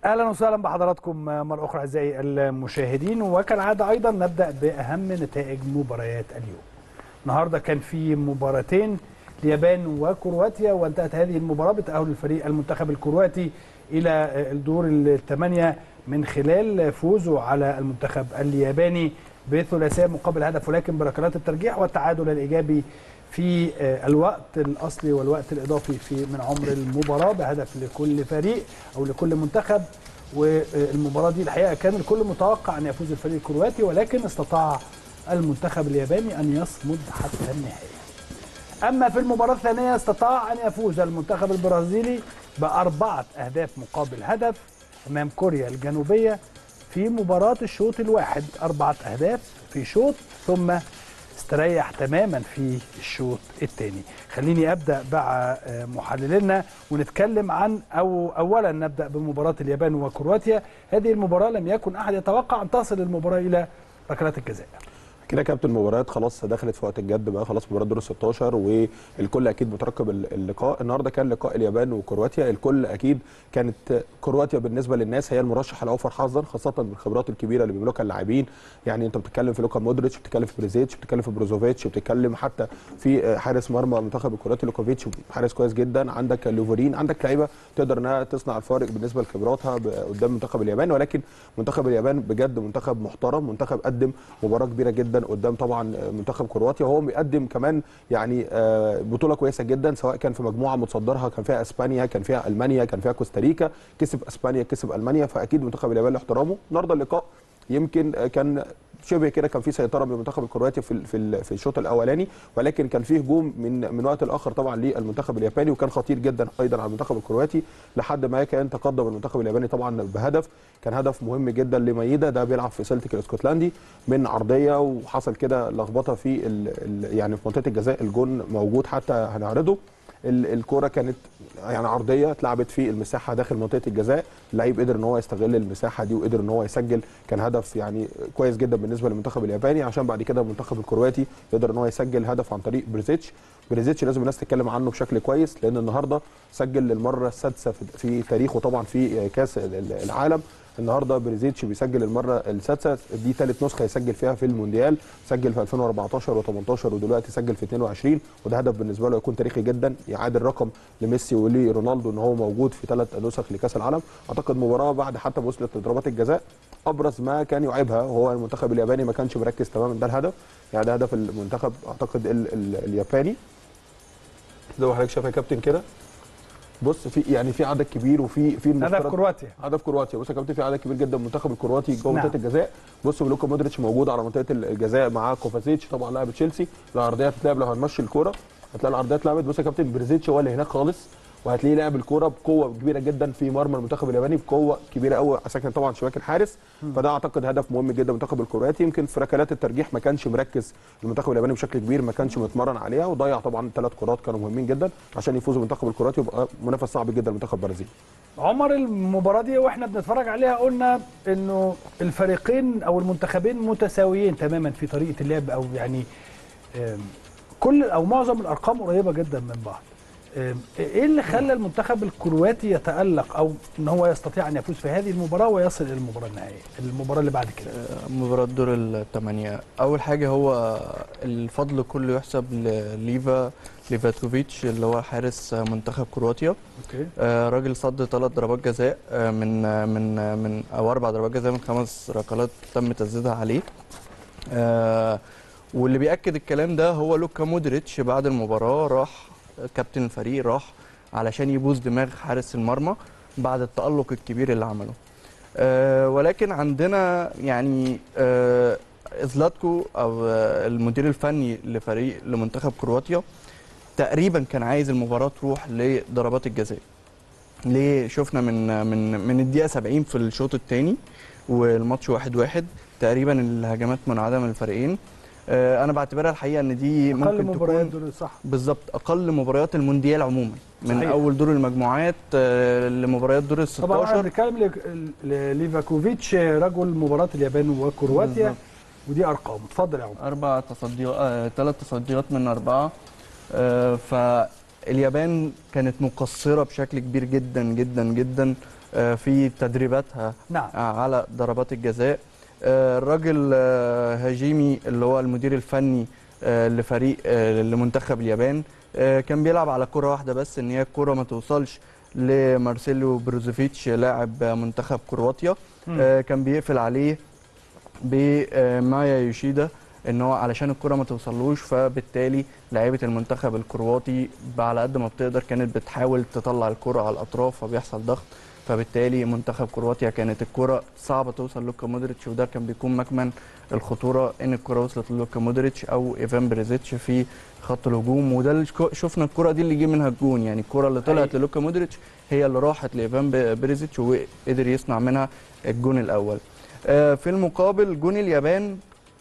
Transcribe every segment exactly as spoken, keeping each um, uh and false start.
اهلا وسهلا بحضراتكم مره اخرى اعزائي المشاهدين، وكالعاده ايضا نبدا باهم نتائج مباريات اليوم. النهارده كان في مباراتين، اليابان وكرواتيا، وانتهت هذه المباراه بتاهل الفريق المنتخب الكرواتي الى الدور الثمانيه من خلال فوزه على المنتخب الياباني بثلاثيه مقابل هدف، ولكن بركلات الترجيح والتعادل الايجابي في الوقت الاصلي والوقت الاضافي في من عمر المباراه بهدف لكل فريق او لكل منتخب. والمباراه دي الحقيقه كان الكل متوقع ان يفوز الفريق الكرواتي، ولكن استطاع المنتخب الياباني ان يصمد حتى النهايه. اما في المباراه الثانيه استطاع ان يفوز المنتخب البرازيلي باربعه اهداف مقابل هدف امام كوريا الجنوبيه في مباراه الشوط الواحد، اربعه اهداف في شوط ثم استريح تماما في الشوط الثاني. خليني ابدا مع محللنا ونتكلم عن او اولا نبدا بمباراه اليابان وكرواتيا. هذه المباراه لم يكن احد يتوقع ان تصل المباراه الى ركلات الجزاء. كده كابتن المباريات خلاص دخلت في وقت الجد بقى، خلاص مباراه دور ستاشر والكل اكيد مترقب اللقاء. النهارده كان لقاء اليابان وكرواتيا، الكل اكيد كانت كرواتيا بالنسبه للناس هي المرشح الاوفر حظا، خاصه بالخبرات الكبيره اللي بيملكها اللاعبين. يعني انت بتتكلم في لوكا مودريتش، بتتكلم في بريزيتش، بتتكلم في بروزوفيتش، بتتكلم حتى في حارس مرمى المنتخب الكرواتي لوكوفيتش حارس كويس جدا، عندك لوفرين، عندك لعيبه تقدر انها تصنع الفارق بالنسبه لخبراتها قدام منتخب اليابان. ولكن منتخب اليابان بجد منتخب محترم، منتخب قدم مباراه كبيره جدا قدام طبعا منتخب كرواتيا، وهو بيقدم كمان يعني بطوله كويسه جدا، سواء كان في مجموعه متصدرها كان فيها اسبانيا، كان فيها المانيا، كان فيها كوستاريكا، كسب اسبانيا كسب المانيا، فاكيد منتخب اليابان له احترامه. النهارده اللقاء يمكن كان شبه كده كان في سيطره من المنتخب الكرواتي في في في الشوط الاولاني، ولكن كان في هجوم من من وقت لاخر طبعا للمنتخب الياباني، وكان خطير جدا ايضا على المنتخب الكرواتي لحد ما كان تقدم المنتخب الياباني طبعا بهدف. كان هدف مهم جدا لميدا، ده بيلعب في سلتيك الاسكتلندي من عرضيه، وحصل كده لخبطه في ال ال يعني في منطقه الجزاء، الجون موجود حتى هنعرضه. الكوره كانت يعني عرضيه اتلعبت في المساحه داخل منطقه الجزاء، اللعيب قدر ان هو يستغل المساحه دي وقدر ان هو يسجل. كان هدف يعني كويس جدا بالنسبه للمنتخب الياباني، عشان بعد كده المنتخب الكرواتي يقدر ان هو يسجل هدف عن طريق بريزيتش. بريزيتش لازم الناس تتكلم عنه بشكل كويس، لان النهارده سجل للمره السادسه في تاريخه طبعا في كاس العالم. النهارده بريزيتش بيسجل المره السادسه، دي ثالث نسخه يسجل فيها في المونديال، سجل في ألفين وأربعتاشر و18 ودلوقتي سجل في اتنين وعشرين، وده هدف بالنسبه له يكون تاريخي جدا، يعادل رقم لميسي ولرونالدو ان هو موجود في ثلاث نسخ لكاس العالم. اعتقد مباراه بعد حتى ما وصلت لضربات الجزاء ابرز ما كان يعيبها وهو المنتخب الياباني ما كانش مركز تماما، ده الهدف يعني ده هدف المنتخب اعتقد ال ال الياباني زي ما حضرتك شايف يا كابتن كده. بص في يعني في عدد كبير وفي في هدف كرواتيا هدف كرواتيا بص يا كابتن في عدد كبير جدا من المنتخب الكرواتي جوه منطقه الجزاء. بص لوكا مودريتش موجود على منطقه الجزاء مع كوفازيتش طبعا لاعب تشيلسي. العرضيه هتتلعب لو هنمشي الكوره هتلاقي العرضيه اتلعبت. بص يا كابتن بريزيتش هو اللي هناك خالص، وهتلاقيه لعب الكوره بقوه كبيره جدا في مرمى المنتخب الياباني بقوه كبيره قوي، ساكن طبعا شباك الحارس. فده اعتقد هدف مهم جدا المنتخب الكرواتي. يمكن في ركلات الترجيح ما كانش مركز المنتخب الياباني بشكل كبير، ما كانش متمرن عليها، وضيع طبعا ثلاث كرات كانوا مهمين جدا عشان يفوزوا المنتخب الكرواتي ويبقى منافس صعب جدا المنتخب البرازيلي. عمر المباراه دي واحنا بنتفرج عليها قلنا انه الفريقين او المنتخبين متساويين تماما في طريقه اللعب، او يعني كل او معظم الارقام قريبه جدا من بعض. ايه اللي خلى المنتخب الكرواتي يتألق او ان هو يستطيع ان يفوز في هذه المباراه ويصل الى المباراه النهائيه، المباراه اللي بعد كده؟ مباراه دور الثمانيه، اول حاجه هو الفضل كله يحسب لليفا ليفاتوفيتش اللي هو حارس منتخب كرواتيا. اوكي. آه راجل صد ثلاث ضربات جزاء من من من او اربع ضربات جزاء من خمس ركلات تم تسديدها عليه. آه واللي بيأكد الكلام ده هو لوكا مودريتش، بعد المباراه راح كابتن الفريق راح علشان يبوظ دماغ حارس المرمى بعد التألق الكبير اللي عمله. أه ولكن عندنا يعني أه زلاتكو او أه المدير الفني لفريق لمنتخب كرواتيا تقريبا كان عايز المباراه تروح لضربات الجزاء. ليه؟ شفنا من من من الدقيقه سبعين في الشوط الثاني والماتش واحد واحد تقريبا الهجمات منعدمه من الفريقين. انا بعتبرها الحقيقه ان دي ممكن أقل مباريات دول صح بالظبط اقل مباريات المونديال عموما من صحيح. اول دور المجموعات لمباريات دور ال ستاشر. طبعا احنا بنتكلم ليفاكوفيتش رجل مباراه اليابان وكرواتيا بالزبط. ودي ارقام. اتفضل يا عمر. اربع تصديات ثلاث تصديات من اربعه. آه فاليابان كانت مقصره بشكل كبير جدا جدا جدا آه، في تدريباتها نعم. على ضربات الجزاء. آه، الراجل آه، هاجيمي اللي هو المدير الفني آه، لفريق آه، لمنتخب اليابان آه، كان بيلعب على كرة واحدة بس، ان هي الكرة ما توصلش لمارسيلو بروزوفيتش لاعب منتخب كرواتيا. آه، كان بيقفل عليه بمايا يوشيدا ان هو علشان الكرة ما توصلوش، فبالتالي لعيبه المنتخب الكرواتي على قد ما بتقدر كانت بتحاول تطلع الكرة على الاطراف فبيحصل ضغط، فبالتالي منتخب كرواتيا كانت الكرة صعبة توصل لوكا مودريتش، وده كان بيكون مكمن الخطورة ان الكرة وصلت لوكا مودريتش او ايفان بريزيتش في خط الهجوم. وده اللي شفنا الكرة دي اللي جه منها الجون، يعني الكرة اللي طلعت لوكا مودريتش هي اللي راحت لايفان بريزيتش وقدر يصنع منها الجون الاول. في المقابل جون اليابان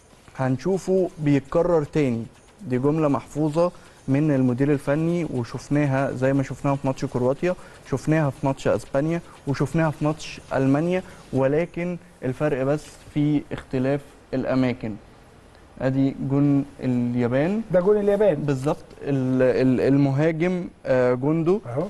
هنشوفه بيتكرر تاني، دي جملة محفوظة من المدير الفني وشفناها زي ما شفناها في ماتش كرواتيا، شفناها في ماتش اسبانيا وشفناها في ماتش المانيا، ولكن الفرق بس في اختلاف الاماكن. ادي جون اليابان، ده جون اليابان بالظبط. المهاجم جوندو اهو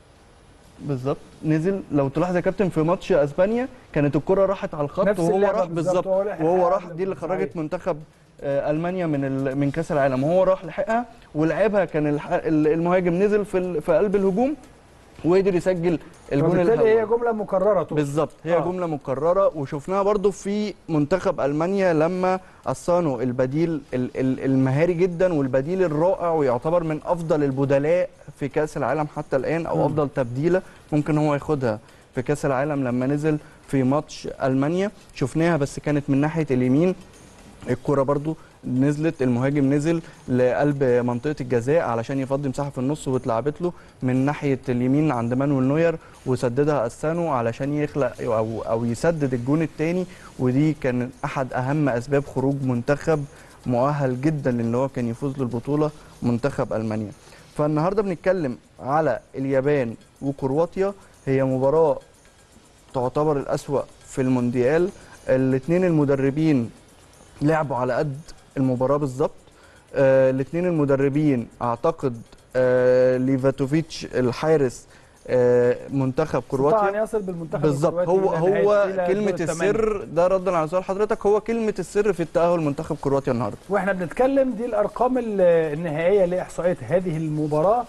بالظبط نزل، لو تلاحظ يا كابتن في ماتش اسبانيا كانت الكره راحت على الخط وهو راح بالظبط، وهو راح دي اللي خرجت منتخب المانيا من من كاس العالم، وهو راح لحقها ولعبها، كان المهاجم نزل في في قلب الهجوم وقدر يسجل الجون الاول. هي جمله مكرره بالظبط، هي آه. جمله مكرره، وشفناها برضو في منتخب المانيا لما اصانو البديل المهاري جدا والبديل الرائع ويعتبر من افضل البدلاء في كاس العالم حتى الان، او م. افضل تبديله ممكن هو ياخدها في كاس العالم، لما نزل في ماتش المانيا شفناها بس كانت من ناحيه اليمين. الكرة برضو نزلت، المهاجم نزل لقلب منطقة الجزاء علشان يفضي مساحة في النص واتلعبت له من ناحية اليمين عند مانويل نوير وسددها أسانو علشان يخلق أو أو يسدد الجون الثاني، ودي كان أحد أهم أسباب خروج منتخب مؤهل جدا لأن هو كان يفوز للبطولة منتخب ألمانيا. فالنهارده بنتكلم على اليابان وكرواتيا، هي مباراة تعتبر الأسوأ في المونديال. الاثنين المدربين لعبوا على قد المباراه بالظبط. آه الاثنين المدربين اعتقد آه ليفاتوفيتش الحارس آه منتخب كرواتيا طبعا يصل بالمنتخب بالظبط. هو هو كلمه السر ده ردا على سؤال حضرتك، هو كلمه السر في التاهل منتخب كرواتيا النهارده. واحنا بنتكلم دي الارقام النهائيه لاحصائيه هذه المباراه،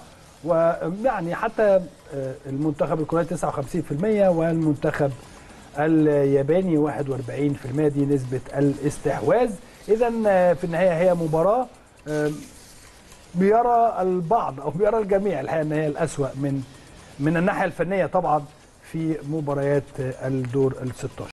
ويعني حتى المنتخب الكرواتي تسعة وخمسين بالمئة والمنتخب الياباني واحد وأربعين بالمئة، دي نسبة الاستحواذ. إذا في النهاية هي مباراة بيرى البعض أو بيرى الجميع الحقيقة أن هي الأسوأ من من الناحية الفنية طبعا في مباريات الدور الستاشر.